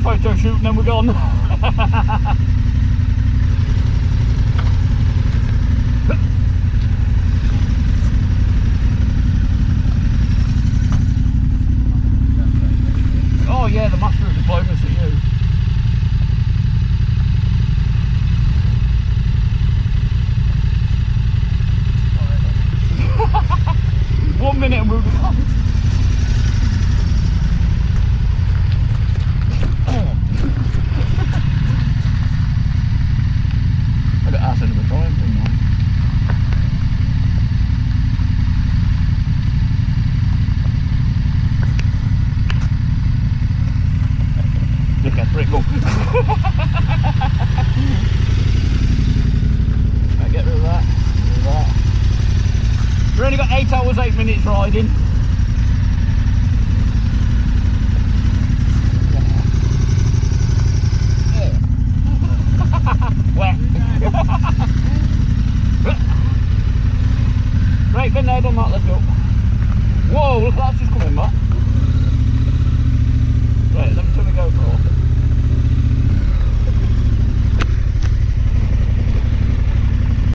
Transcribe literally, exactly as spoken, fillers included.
photo shoot and then we're gone. Oh yeah, the master of diplomacy, you. One minute and we'll be gone. I got acid of a time thing, man. Look at Brickle. Right, get rid of that. Get rid of that. We've only got eight hours, eight minutes riding. Wet. Right, been there, done that, let's go. Whoa, look, that's just coming back.